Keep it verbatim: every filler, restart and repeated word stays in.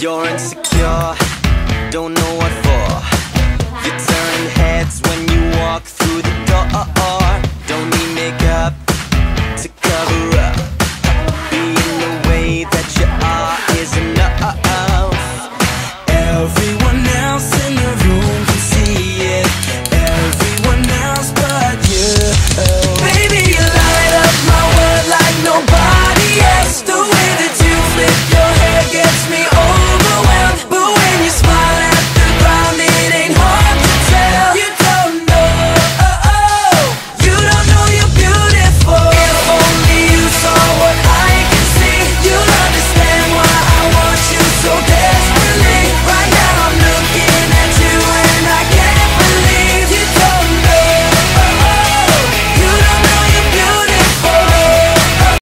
You're insecure, don't know what for. You turn heads when you walk through the door.